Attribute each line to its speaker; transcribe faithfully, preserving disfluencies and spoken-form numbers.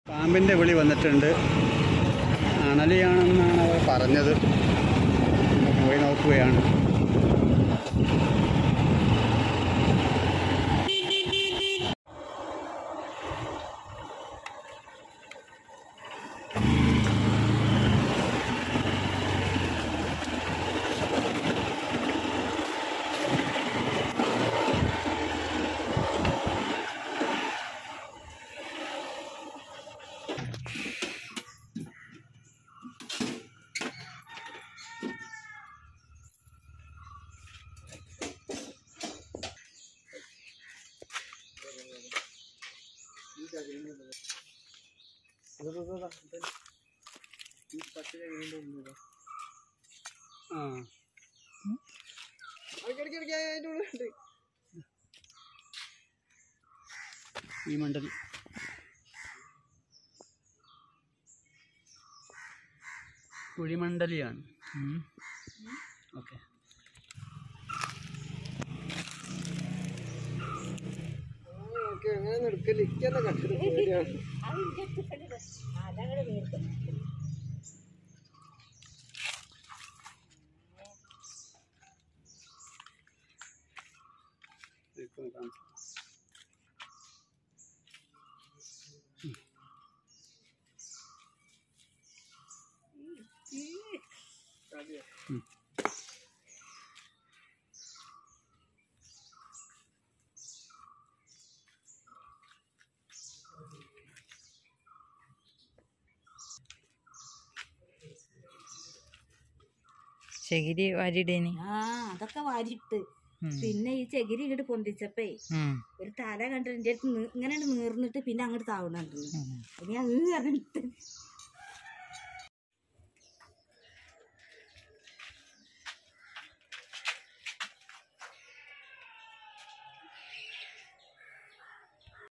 Speaker 1: പാമ്പിൻ്റെ വിളി വന്നിട്ടുണ്ട്. അണലിയാണെന്നാണ് അവർ പറഞ്ഞത്. പോയി നോക്കുകയാണ്. ഈ മണ്ടൽ കുഴിമണ്ടലിയാണ്. ഓക്കെ,
Speaker 2: അങ്ങനെ എടുക്കലിക്കല്ല കണ്ടിട്ട്
Speaker 3: ചകിരി വാരിടേനി.
Speaker 4: ആ അതൊക്കെ വാരിട്ട് പിന്നെ ഈ ചകിരി ഇങ്ങോട്ട് പൊന്തിച്ചപ്പേ ഒരു തല കണ്ടിട്ട് എന്റെ അടുത്ത് ഇങ്ങനെ നീർന്നിട്ട് പിന്നെ അങ്ങോട്ട് താവണുണ്ട്. ഞാൻ നീ പറഞ്ഞിട്ട്